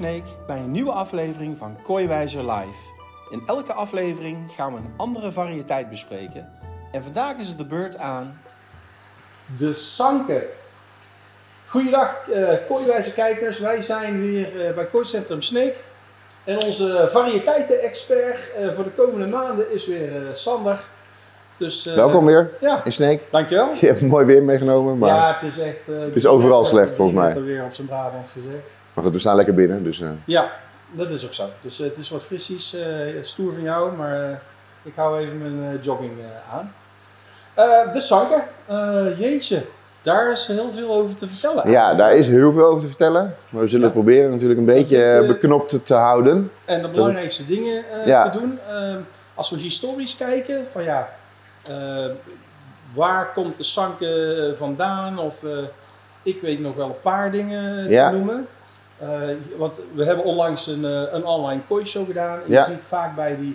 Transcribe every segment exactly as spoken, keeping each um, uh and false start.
Snake bij een nieuwe aflevering van Kooiwijzer Live. In elke aflevering gaan we een andere variëteit bespreken. En vandaag is het de beurt aan de sanke. Goeiedag uh, Kooiwijzer kijkers, wij zijn weer uh, bij Kooicentrum Snake. En onze variëteiten-expert uh, voor de komende maanden is weer uh, Sander. Dus, uh, Welkom weer ja. in Snake. Dankjewel. Je hebt mooi weer meegenomen, maar ja, het is echt... Uh, het is overal slecht volgens mij. Het weer op zijn Brabants gezegd. Maar goed, we staan lekker binnen. Dus, uh... Ja, dat is ook zo. Dus uh, het is wat frissies, uh, het stoer van jou, maar uh, ik hou even mijn uh, jogging uh, aan. Uh, de sanke, uh, jeetje, daar is heel veel over te vertellen. Ja, daar is heel veel over te vertellen. Maar we zullen ja. het proberen natuurlijk een beetje het, uh, beknopt te houden. En de belangrijkste dat... dingen uh, ja. te doen. Uh, als we historisch kijken, van ja, uh, waar komt de sanke vandaan? Of uh, ik weet nog wel een paar dingen ja. te noemen. Uh, want we hebben onlangs een, uh, een online kooishow gedaan. En ja. je ziet vaak bij die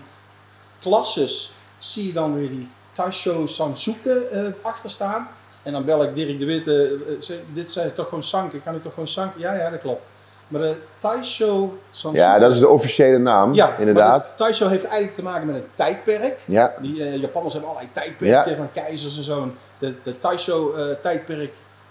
klasses, zie je dan weer die Taisho Sansuke uh, achter staan. En dan bel ik Dirk de Witte, uh, dit zijn toch gewoon sanke, kan ik toch gewoon sanke? Ja, ja, dat klopt. Maar de Taisho Sansuke... Ja, dat is de officiële naam, ja, inderdaad. Taisho heeft eigenlijk te maken met een tijdperk. Ja. Die uh, Japanners hebben allerlei tijdperken ja. van keizers en zo. De, de Taisho uh, tijdperk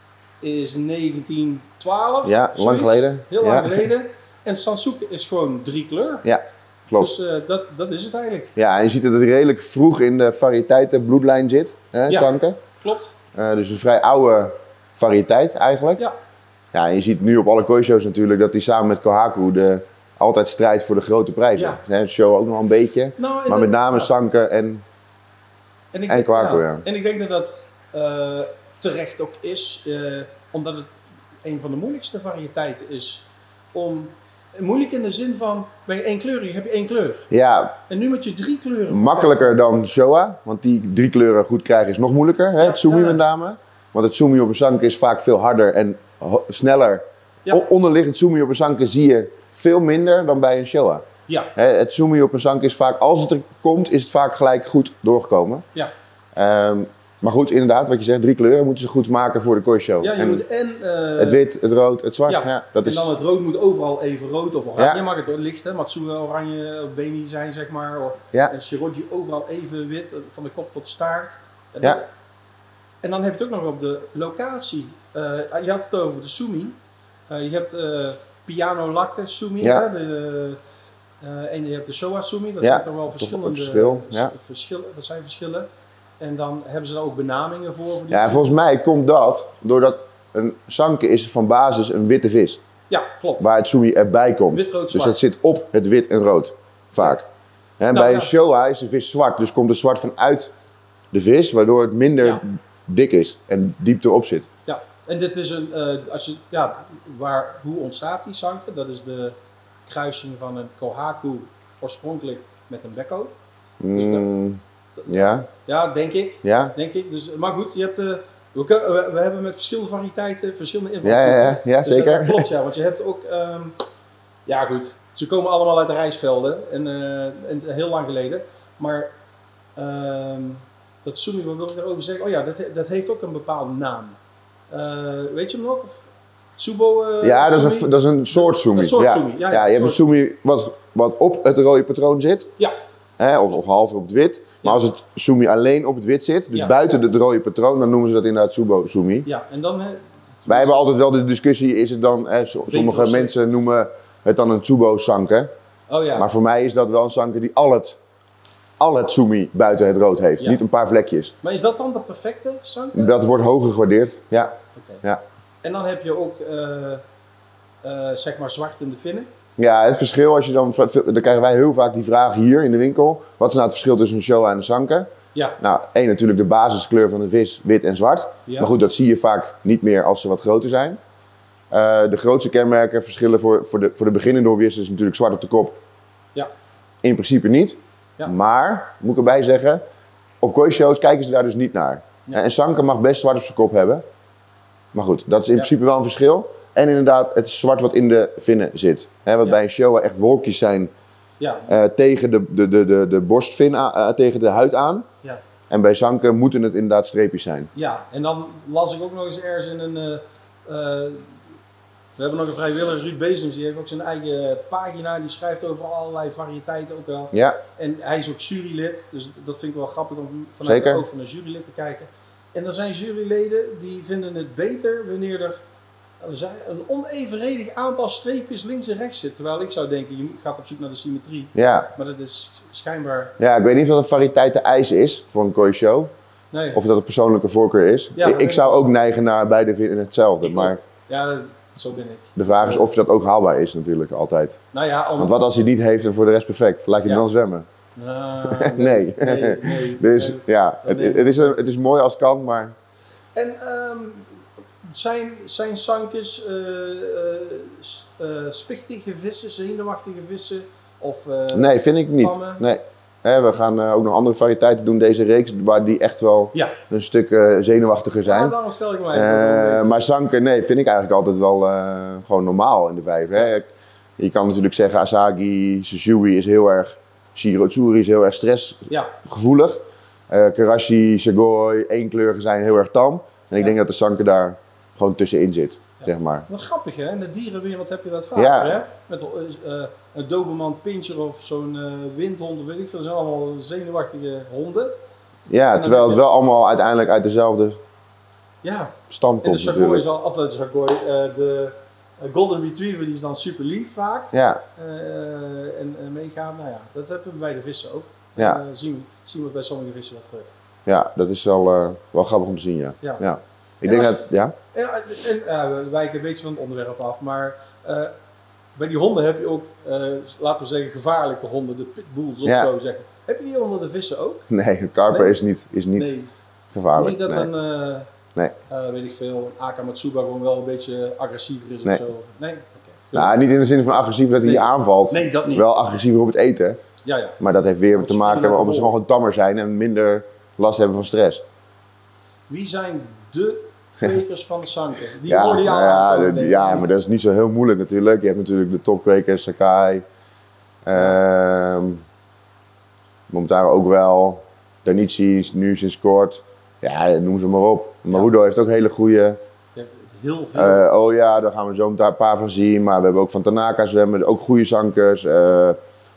is negentien twaalf. Ja, zoiets. lang geleden. Heel lang ja. geleden. En Sansuke is gewoon drie kleur. Ja, klopt. Dus uh, dat, dat is het eigenlijk. Ja, en je ziet dat het redelijk vroeg in de variëteiten bloedlijn zit, hè, ja, sanke. Klopt. Uh, dus een vrij oude variëteit eigenlijk. Ja. Ja, en je ziet nu op alle kooishows natuurlijk dat hij samen met Kohaku de, altijd strijdt voor de grote prijzen. Ja. De show ook nog een beetje, nou, maar met dat, name ja. sanke en, en, ik, en Kohaku. ja. Ja. En ik denk dat dat uh, terecht ook is, uh, omdat het een van de moeilijkste variëteiten is. Om, moeilijk in de zin van, ben je één kleurig, heb je één kleur. Ja. En nu moet je drie kleuren. Makkelijker dan Showa, want die drie kleuren goed krijgen is nog moeilijker. Hè? Ja, het Sumi ja. met name. Want het Sumi op een sanke is vaak veel harder en sneller. Ja. Onderliggend Sumi op een sanke zie je veel minder dan bij een Showa. Ja. Het Sumi op een sanke is vaak, als het er komt, is het vaak gelijk goed doorgekomen. Ja. Um, maar goed, inderdaad, wat je zegt, drie kleuren moeten ze goed maken voor de kooishow. Ja, je en moet en... Uh, het wit, het rood, het zwart. Ja, ja dat en is... dan het rood moet overal even rood of oranje. Ja. Mag het licht, hè? Matsue oranje of Beni zijn, zeg maar. Of, ja. En Shiroji overal even wit, van de kop tot de staart. En, ja. dan, en dan heb je het ook nog op de locatie. Uh, je had het over de Sumi. Uh, je hebt uh, piano lakken Sumi. Ja. Hè? De, uh, en je hebt de Showa Sumi. Dat ja. zijn toch wel verschillende verschil. Ja. verschillen. Dat zijn verschillen. En dan hebben ze daar ook benamingen voor. voor die ja, volgens mij komt dat doordat een sanke is van basis een witte vis. Ja, klopt. Waar het Sumi erbij komt. Wit, rood, dus dat zit op het wit en rood. Vaak. En nou, bij ja. een Showa is de vis zwart. Dus komt het zwart vanuit de vis. Waardoor het minder ja. dik is en diep erop zit. Ja, en dit is een... Uh, als je, ja, waar, hoe ontstaat die sanke? Dat is de kruising van een Kohaku oorspronkelijk met een Bekko. Mm. Dus dat, Ja. Ja, denk ik. Ja. Denk ik. Dus, maar goed, je hebt, uh, we, we, we hebben met verschillende variëteiten verschillende invloeden. Ja, ja, ja, ja dus zeker. Dat klopt, ja. Want je hebt ook... Um, ja, goed. Ze komen allemaal uit de rijstvelden. En, uh, en heel lang geleden. Maar... Um, dat Sumi, wat wil ik daarover zeggen? Oh ja, dat, dat heeft ook een bepaalde naam. Uh, weet je hem nog? Of Tsubo? Uh, ja, dat is, een, dat is een soort Sumi. Een soort ja. Sumi. Ja, ja, ja, je hebt een Sumi wat, wat op het rode patroon zit. Ja. Hè, of, of half op het wit. Maar ja. als het Sumi alleen op het wit zit, dus ja. buiten het rode patroon, dan noemen ze dat inderdaad Tsubo Sumi. Ja, en dan... He, Wij hebben altijd wel de discussie, is het dan... Hè, sommige Beter mensen noemen het dan een Tsubo sanke. Oh ja. Maar voor mij is dat wel een sanke die al het, al het Sumi buiten het rood heeft. Ja. Niet een paar vlekjes. Maar is dat dan de perfecte sanke? Dat wordt hoger gewaardeerd, ja. Okay. ja. En dan heb je ook, uh, uh, zeg maar, zwart in de vinnen. Ja, het verschil, als je dan, dan krijgen wij heel vaak die vraag hier in de winkel. Wat is nou het verschil tussen een Showa en een sanke? Ja. Nou, één natuurlijk de basiskleur van de vis, wit en zwart. Ja. Maar goed, dat zie je vaak niet meer als ze wat groter zijn. Uh, de grootste kenmerken, verschillen voor, voor, de, voor de beginnende hobbyisten is natuurlijk zwart op de kop. Ja. In principe niet. Ja. Maar, moet ik erbij zeggen, op kooishows kijken ze daar dus niet naar. Ja. En sanke mag best zwart op zijn kop hebben. Maar goed, dat is in ja. principe wel een verschil. En inderdaad, het zwart wat in de vinnen zit. Hè, wat ja. bij een Showa echt wolkjes zijn ja. uh, tegen de, de, de, de, de borstvin, aan, uh, tegen de huid aan. Ja. En bij sanke moeten het inderdaad streepjes zijn. Ja, en dan las ik ook nog eens ergens in een... Uh, uh, We hebben nog een vrijwilliger, Ruud Bezems, die heeft ook zijn eigen pagina, die schrijft over allerlei variëteiten ook wel. Ja. En hij is ook jurylid, dus dat vind ik wel grappig om vanuit Zeker. de oog van een jurylid te kijken. En er zijn juryleden die vinden het beter wanneer er een onevenredig aantal streepjes links en rechts zit. Terwijl ik zou denken, je gaat op zoek naar de symmetrie. Ja. Maar dat is schijnbaar... Ja, ik weet niet of dat een variëteit eis is voor een kooi show. Nee. Of dat een persoonlijke voorkeur is. Ja, ik ik zou ook neigen naar beide vinden hetzelfde. Maar ja, dat, zo ben ik. de vraag is of dat ook haalbaar is natuurlijk, altijd. Nou ja, om... Want wat als hij niet heeft en voor de rest perfect? Laat je hem ja. dan zwemmen? Uh, nee. nee. nee, nee dus nee, ja, het, het, is een, het is mooi als het kan, maar... En um, zijn, zijn sankers uh, uh, uh, spichtige vissen, zenuwachtige vissen? Of, uh, nee, vind ik niet. tammen? Nee. He, we gaan uh, ook nog andere variëteiten doen deze reeks, waar die echt wel ja. een stuk uh, zenuwachtiger zijn. Ja, daarom stel ik mij. Uh, maar zanker, nee, vind ik eigenlijk altijd wel uh, gewoon normaal in de vijver. Hè. Je kan natuurlijk zeggen, Asagi, Suzui is heel erg, Shirotsuri is heel erg stressgevoelig. Ja. Uh, Karashi, Sugoi, eenkleurige zijn heel erg tam. En ik ja. denk dat de zanker daar gewoon tussenin zit, ja. zeg maar. Wat grappig hè, in de dierenwereld heb je dat vaker ja. hè. Met uh, een Doberman Pinscher of zo'n uh, windhond, weet ik veel, dat zijn allemaal zenuwachtige honden. Ja, terwijl het wel allemaal uiteindelijk uit dezelfde ja. stam komt en de natuurlijk. Is al, of de Sagoi, uh, de uh, Golden Retriever die is dan super lief vaak. Ja. Uh, en uh, meegaan, nou ja, dat hebben we bij de vissen ook. Ja. Uh, zien, zien we bij sommige vissen wel terug. Ja, dat is wel, uh, wel grappig om te zien, ja. ja. ja. Ik en denk als, dat, ja. En, en uh, we wijken een beetje van het onderwerp af, maar uh, bij die honden heb je ook, uh, laten we zeggen, gevaarlijke honden, de pitbulls of ja. zo zeggen. Heb je die onder de vissen ook? Nee, een karper nee? is niet, is niet nee. gevaarlijk. Niet dat nee. een, uh, nee. uh, weet ik veel, een Akamatsuba gewoon wel een beetje agressiever is nee. of zo? Nee? Okay. Nou, niet in de zin van agressief dat hij nee. je aanvalt. Nee, dat niet. Wel agressiever op het eten. Ja, ja. Maar dat heeft weer te maken omdat ze gewoon tammer zijn en minder last hebben van stress. Wie zijn de kwekers van de zanker? Die ja, worden jou ja, aan de, ja, maar dat is niet zo heel moeilijk natuurlijk. Je hebt natuurlijk de topkwekers, Sakai. Ja. Uh, Momentaal ook wel. Danichi, nu sinds kort. Ja, noem ze maar op. Marudo ja. heeft ook hele goede. Heel veel. Uh, oh ja, daar gaan we zo een paar van zien. Maar we hebben ook van Tanaka zwemmen, ook goede zankers. Uh,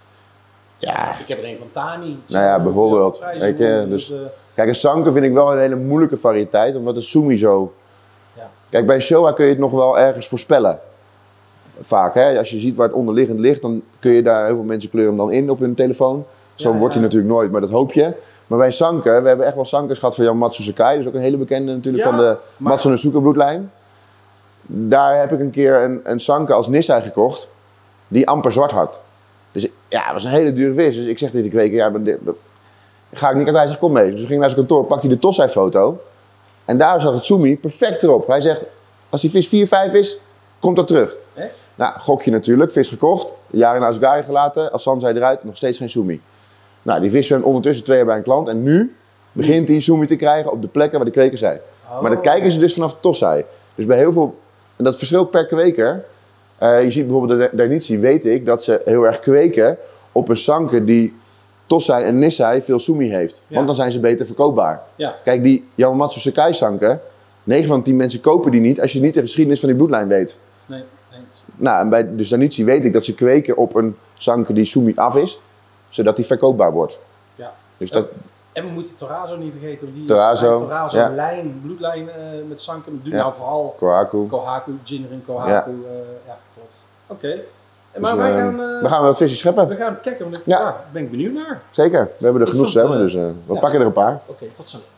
ja. Ik heb er een van Tani. Nou ja, bijvoorbeeld. Weet je, dus, dus, uh, kijk, een zanker vind ik wel een hele moeilijke variëteit, omdat de sumi zo... Ja. Kijk, bij een Showa kun je het nog wel ergens voorspellen. Vaak, hè. Als je ziet waar het onderliggend ligt, dan kun je daar heel veel mensen kleuren hem dan in op hun telefoon. Zo ja, wordt hij ja. natuurlijk nooit, maar dat hoop je. Maar bij een zanker, we hebben echt wel zankers gehad van Yamatsu Sakai. Dat is ook een hele bekende natuurlijk ja, van de maar... Matsunosuke bloedlijn. Daar heb ik een keer een, een zanker als Nissai gekocht, die amper zwart had. Dus ja, dat was een hele dure vis. Dus ik zeg tegen de kweker, ja, dat, dat ga ik niet. Hij zegt, kom mee. Dus we gingen naar zijn kantoor, pakte hij de Tossai foto. En daar zat het sumi perfect erop. Hij zegt, als die vis vier vijf is, komt dat terug. Echt? Nou, gokje natuurlijk, vis gekocht. Jaren in Asgari gelaten, als Sansai eruit, nog steeds geen sumi. Nou, die vis zwemt ondertussen twee jaar bij een klant. En nu begint hij sumi te krijgen op de plekken waar de kweker zei. Oh. Maar dat kijken ze dus vanaf de Tossai. Dus bij heel veel, en dat verschilt per kweker. Uh, je ziet bijvoorbeeld de Dainichi, weet ik, dat ze heel erg kweken op een zanker die Tossai en Nissai veel sumi heeft. Ja. Want dan zijn ze beter verkoopbaar. Ja. Kijk, die Yamatsu Sakai zanker, negen van tien mensen kopen die niet als je niet de geschiedenis van die bloedlijn weet. Nee, nee. Nou, en bij dus Dainichi weet ik dat ze kweken op een zanker die sumi af is, zodat die verkoopbaar wordt. Ja. Dus dat... En we moeten Torazo niet vergeten. Die Torazo, Torazo ja. lijn, bloedlijn uh, met zanker. Doe ja. nou vooral Kohaku, Kohaku Jinrin Kohaku. Ja, uh, ja klopt. Oké. Okay. Maar dus, wij uh, gaan... Uh, we gaan wat visjes scheppen. We gaan het kijken, want ik ja. ja, ben ik benieuwd naar. Zeker. We hebben er ik genoeg zwemmen, uh, dus uh, we ja. pakken er een paar. Oké, okay, tot zo. Oké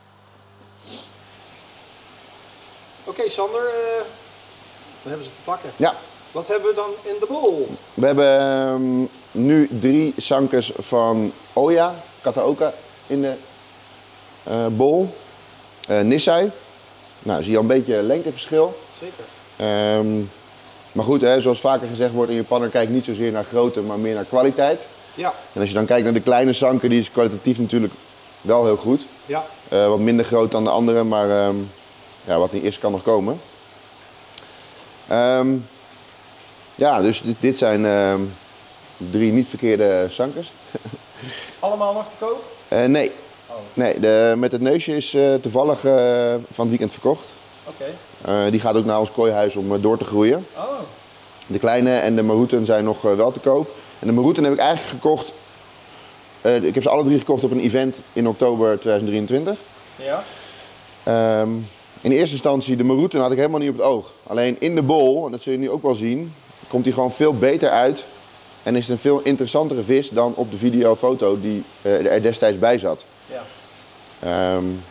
okay, Sander, uh, dan hebben ze te pakken. Ja. Wat hebben we dan in de bol? We hebben um, nu drie zankers van Oya, Kataoka in de uh, bol. Uh, Nissai. Nou, zie je al een beetje lengteverschil. Zeker. Um, maar goed, hè, zoals vaker gezegd wordt in Japan, kijk niet zozeer naar grootte, maar meer naar kwaliteit. Ja. En als je dan kijkt naar de kleine zanker, die is kwalitatief natuurlijk wel heel goed. Ja. Uh, wat minder groot dan de andere, maar um, ja, wat niet is, kan nog komen. Um, ja, dus dit, dit zijn um, drie niet verkeerde zankers. Allemaal nog te koop? Uh, nee. Oh. Nee, de, met het neusje is uh, toevallig uh, van het weekend verkocht. Oké. Okay. Uh, die gaat ook naar ons kooihuis om uh, door te groeien. Oh. De kleine en de maroeten zijn nog uh, wel te koop. En de maroeten heb ik eigenlijk gekocht. Uh, ik heb ze alle drie gekocht op een event in oktober tweeduizend drieëntwintig. Ja. Um, in eerste instantie, de maroeten had ik helemaal niet op het oog. Alleen in de bol, en dat zul je nu ook wel zien, komt hij gewoon veel beter uit. En is het een veel interessantere vis dan op de video foto die uh, er destijds bij zat. Ja. Um,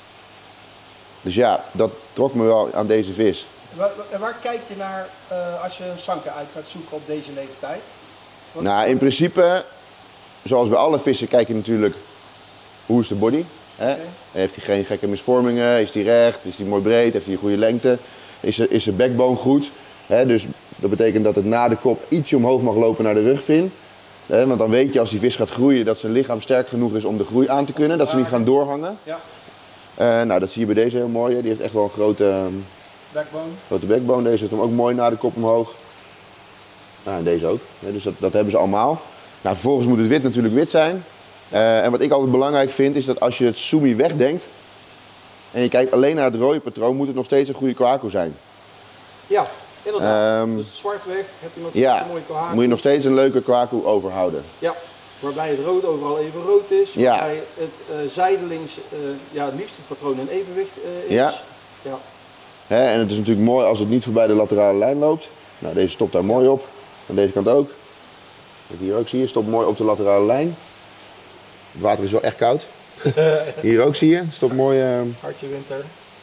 dus ja, dat trok me wel aan deze vis. Waar, waar kijk je naar uh, als je een sanke uit gaat zoeken op deze leeftijd? Wat... Nou, in principe, zoals bij alle vissen, kijk je natuurlijk hoe is de body. Hè? Okay. Heeft hij geen gekke misvormingen? Is hij recht? Is hij mooi breed? Heeft hij een goede lengte? Is, er, is zijn backbone goed? Hè? Dus dat betekent dat het na de kop ietsje omhoog mag lopen naar de rugvin. Hè? Want dan weet je als die vis gaat groeien dat zijn lichaam sterk genoeg is om de groei aan te kunnen. Dat ze niet gaan doorhangen. Ja. Uh, nou, dat zie je bij deze heel mooi. Hè? Die heeft echt wel een grote, um, backbone. grote backbone. Deze zit hem ook mooi naar de kop omhoog. Nou, en deze ook. Hè? Dus dat, dat hebben ze allemaal. Nou, vervolgens moet het wit natuurlijk wit zijn. Uh, en wat ik altijd belangrijk vind is dat als je het sumi wegdenkt en je kijkt alleen naar het rode patroon, moet het nog steeds een goede kwaku zijn. Ja, inderdaad. Um, dus zwart weg heb je nog steeds ja, een mooie kwaku. Moet je nog steeds een leuke kwaku overhouden. Ja, waarbij het rood overal even rood is, ja. waarbij het uh, zijdelings uh, ja, het liefst het patroon in evenwicht uh, is. Ja. Ja. Hè, en het is natuurlijk mooi als het niet voorbij de laterale lijn loopt. Nou, deze stopt daar mooi op. Aan deze kant ook. Wat hier ook zie je, stopt mooi op de laterale lijn. Het water is wel echt koud. Hier ook zie je, het stopt mooi. Uh... Hartje winter.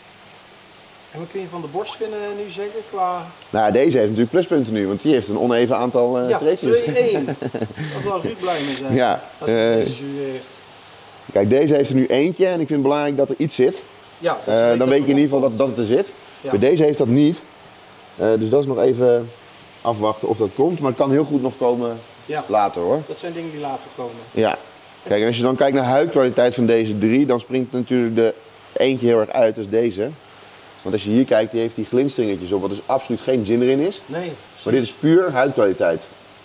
En wat kun je van de borstvinnen nu zeggen qua... Nou, deze heeft natuurlijk pluspunten nu, want die heeft een oneven aantal uh, ja, streepjes. twee één. Daar zal Ruud blij mee zijn. Ja. Als hij Uh, deze jureert. Kijk, deze heeft er nu eentje en ik vind het belangrijk dat er iets zit. Ja, uh, dan weet, weet je in ieder geval dat, dat het er zit. Ja. Bij deze heeft dat niet. Uh, dus dat is nog even afwachten of dat komt. Maar het kan heel goed nog komen ja. later hoor. Dat zijn dingen die later komen. Ja. Kijk, en als je dan kijkt naar de huidkwaliteit van deze drie, dan springt natuurlijk de eentje heel erg uit, dat is deze. Want als je hier kijkt, die heeft die glinsteringetjes op, wat dus absoluut geen gin erin is. Nee. Maar dit is puur huidkwaliteit.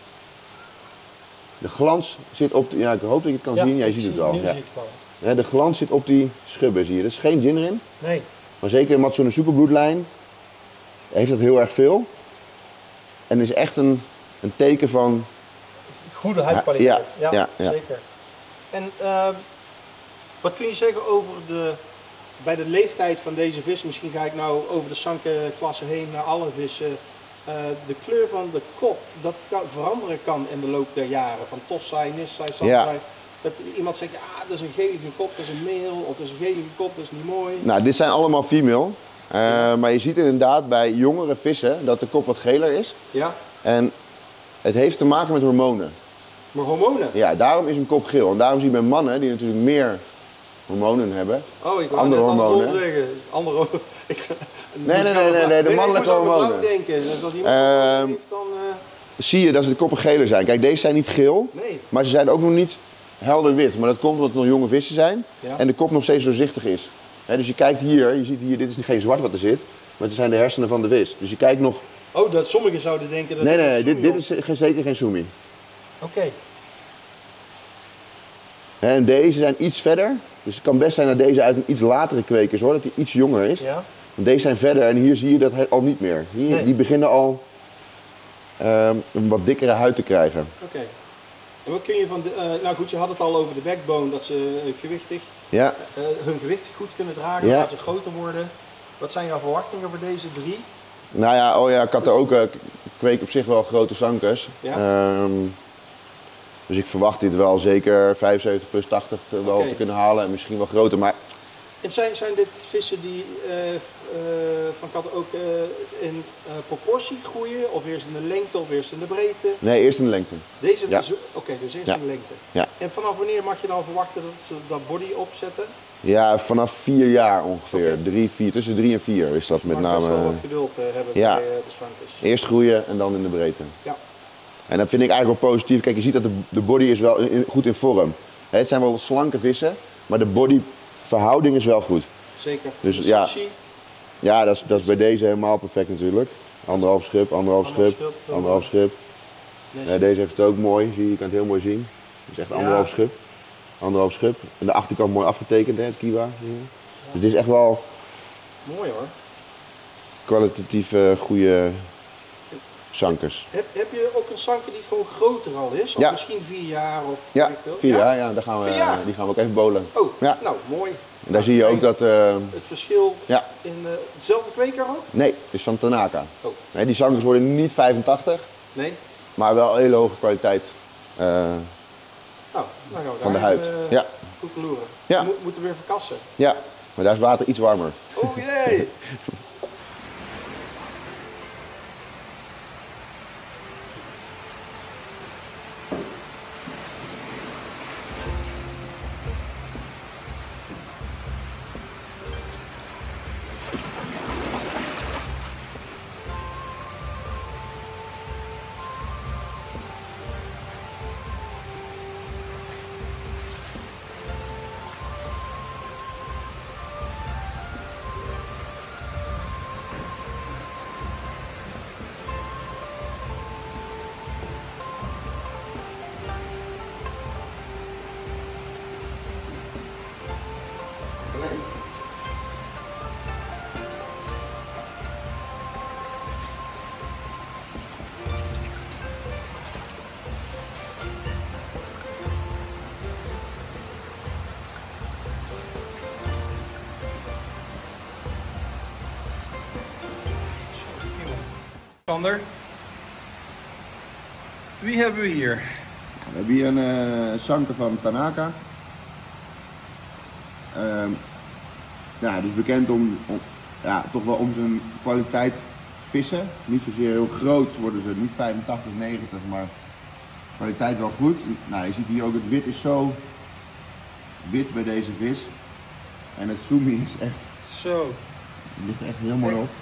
De glans zit op, de, ja ik hoop dat je het kan ja, zien, ja je ziet zie, het al. Ja. Zie het al. Ja, de glans zit op die schubben, zie je. Er is geen gin erin. Nee. Maar zeker in Matsunosuke bloedlijn heeft dat heel erg veel. En is echt een, een teken van... Goede huidkwaliteit. Ja, ja, ja, ja. Zeker. En uh, wat kun je zeggen over de, bij de leeftijd van deze vis? Misschien ga ik nou over de sanke-klasse heen naar alle vissen. Uh, de kleur van de kop, dat kan, veranderen kan in de loop der jaren. Van tossai, nissai, sansai. Ja. Dat iemand zegt, ah, dat is een gelige kop, dat is een male. Of dat is een gelige kop, dat is niet mooi. Nou, dit zijn allemaal female. Uh, ja. Maar je ziet inderdaad bij jongere vissen dat de kop wat geler is. Ja. En het heeft te maken met hormonen. Maar hormonen? Ja, daarom is een kop geel. En daarom zie je bij mannen die natuurlijk meer hormonen hebben. Oh, ik wou andere net hormonen. andersom zeggen. Andere Nee, nee, nee, nee, nee, de mannelijke hormonen. Ik denken. Dus als iemand uh, heeft, dan... Uh... Zie je dat ze de koppen geler zijn. Kijk, deze zijn niet geel, nee. Maar ze zijn ook nog niet helder wit. Maar dat komt omdat het nog jonge vissen zijn ja. En de kop nog steeds doorzichtig is. He, dus je kijkt hier, je ziet hier, dit is geen zwart wat er zit, maar het zijn de hersenen van de vis. Dus je kijkt nog... Oh, dat sommigen zouden denken dat nee, het nee, nee, dit, dit is geen, zeker geen sumi. Oké. Okay. En deze zijn iets verder. Dus het kan best zijn dat deze uit een iets latere kweek is hoor, dat die iets jonger is. Ja. Want deze zijn verder en hier zie je dat al niet meer. Hier, nee. Die beginnen al um, een wat dikkere huid te krijgen. Oké. Okay. En wat kun je van de, uh, nou goed, je had het al over de backbone, dat ze uh, gewichtig, ja. uh, hun gewicht goed kunnen dragen, ja. Dat ze groter worden. Wat zijn jouw verwachtingen voor deze drie? Nou ja, oh ja, ik had er ook, uh, ik kweek op zich wel grote sankers. Ja. Um, dus ik verwacht dit wel zeker vijfenzeventig plus tachtig te, wel okay. te kunnen halen en misschien wel groter. Maar... En zijn, zijn dit vissen die uh, uh, van katten ook uh, in uh, proportie groeien? Of eerst in de lengte of eerst in de breedte? Nee, eerst in de lengte. Deze ja. Oké, okay, dus eerst ja. in de lengte. Ja. En vanaf wanneer mag je dan verwachten dat ze dat body opzetten? Ja, vanaf vier jaar ongeveer. Okay. Drie, vier, tussen drie en vier is dat dus met name. Je mag best wel wat geduld uh, hebben ja. bij uh, de sankers. Eerst groeien en dan in de breedte. Ja. En dat vind ik eigenlijk wel positief. Kijk, je ziet dat de, de body is wel in, goed in vorm. He, het zijn wel slanke vissen, maar de bodyverhouding is wel goed. Zeker. Dus de ja, ja dat, is, dat is bij deze helemaal perfect natuurlijk. Anderhalf schub, anderhalf schub, anderhalf schub. Ja, deze heeft het ook mooi, zie je, je kan het heel mooi zien. Het is echt anderhalf ja. schub. Anderhalf schub. En de achterkant mooi afgetekend, hè, het kiwa. Ja. Dus dit is echt wel... Mooi hoor. kwalitatief uh, goede zankers. Heb, heb je ook een zanker die gewoon groter al is? Of ja. misschien vier jaar? Of ja, vier ja? jaar. Ja, daar gaan we, die gaan we ook even bowlen. Oh, ja. nou mooi. En daar zie je ook dat... Uh, het verschil ja. in uh, dezelfde kweker ook? Nee, het is van Tanaka. Oh. Nee, die zankers worden niet vijfentachtig, nee. maar wel hele hoge kwaliteit uh, nou, dan gaan we van de huid. Uh, ja. Goed loeren. Ja. We mo moeten weer verkassen. Ja, maar daar is water iets warmer. Oh jee! Sander, wie hebben we hier? We hebben hier een uh, zanker van Tanaka. Uh, ja, dus bekend om, om, ja, toch wel om zijn kwaliteit vissen. Niet zozeer heel groot worden ze, niet vijfentachtig, negentig, maar kwaliteit wel goed. Nou, je ziet hier ook, het wit is zo wit bij deze vis. En het sumi is echt, zo. Het ligt er echt heel mooi echt. op.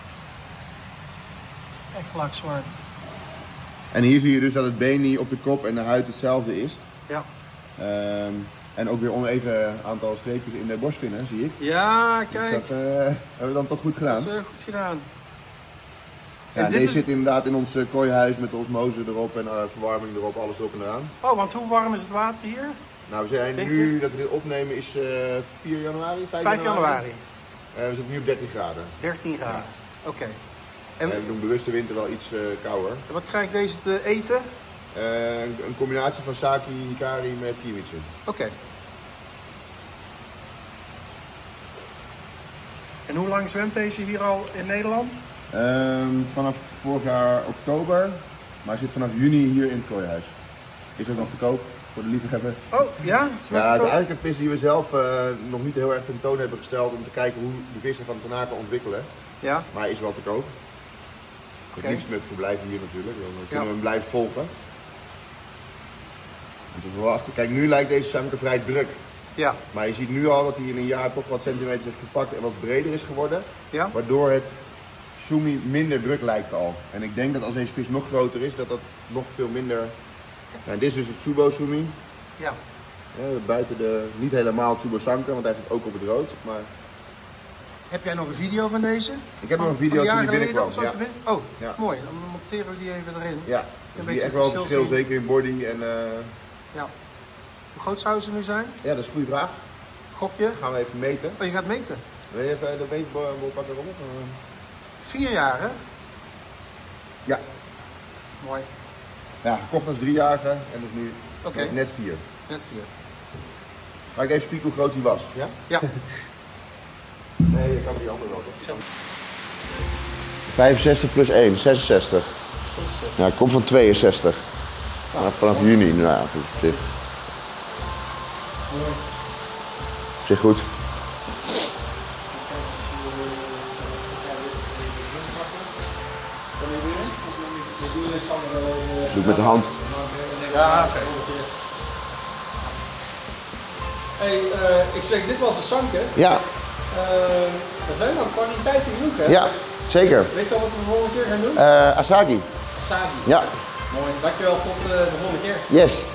Echt glak zwart. En hier zie je dus dat het been niet op de kop en de huid hetzelfde is. Ja. Um, en ook weer oneven aantal streepjes in de borstvinnen, zie ik. Ja, kijk. Dus dat uh, hebben we dan toch goed gedaan. Dat is uh, goed gedaan. Ja, deze is... zit inderdaad in ons uh, kooihuis met de osmose erop en uh, verwarming erop, alles erop en eraan. Oh, want hoe warm is het water hier? Nou, we zijn Denk nu je? dat we dit opnemen is uh, vier januari, vijf januari. januari. Uh, we zitten nu op dertien graden. dertien graden, ja. Oké. Okay. En we doen bewust de winter wel iets uh, kouder. En wat krijg ik deze te eten? Uh, een combinatie van sake hikari met kimitsu. Oké. Okay. En hoe lang zwemt deze hier al in Nederland? Um, vanaf vorig jaar oktober, maar zit vanaf juni hier in het kooihuis. Is dat nog te koop voor de liefhebber? Oh ja? Ja, het is eigenlijk een vis die we zelf uh, nog niet heel erg tentoon hebben gesteld om te kijken hoe de vissen van Tanaka ontwikkelen. Ja. Maar hij is wel te koop. Het okay. liefst met verblijven hier natuurlijk, dan kunnen ja. we hem blijven volgen. Kijk, nu lijkt deze zanker vrij druk. Ja. Maar je ziet nu al dat hij in een jaar toch wat centimeters heeft gepakt en wat breder is geworden. Ja. Waardoor het sumi minder druk lijkt al. En ik denk dat als deze vis nog groter is, dat dat nog veel minder... Nou, dit is dus het Tsubo sumi. Ja. Ja, buiten de, niet helemaal Tsubo zanker, want hij heeft het ook op het rood. Maar... Heb jij nog een video van deze? Ik heb van, nog een video toen die binnenkwam. Ja. Oh, ja. Mooi. Dan monteren we die even erin. Ja, dus die echt wel het verschil, zien. Zeker in body en... Uh... Ja. Hoe groot zouden ze nu zijn? Ja, dat is een goede vraag. Gokje? Gaan we even meten. Oh, je gaat meten? Wil je even de meetbol pakken erop? Vier jaar, hè? Ja. Mooi. Ja, gekocht als driejarige en dus nu okay. net vier. Net vier. Mag ik even spieken hoe groot die was? Ja? Ja. Nee, je kan die andere wel, toch? vijfenzestig plus één, zesenzestig. zesenzestig. Ja, ik kom van tweeënzestig. Ja, vanaf, vanaf juni, nou ja, goed, op zich. Op zich goed. Doe ik met de hand. Ja, oké. Okay. Hey, uh, ik zeg, dit was de zanker. Ja. Uh, er zijn nog variëteiten genoeg, hè? Ja, zeker. Weet je al wat we de volgende keer gaan doen? Uh, Asagi. Asagi. Ja. Mooi, dankjewel. Tot uh, de volgende keer. Yes.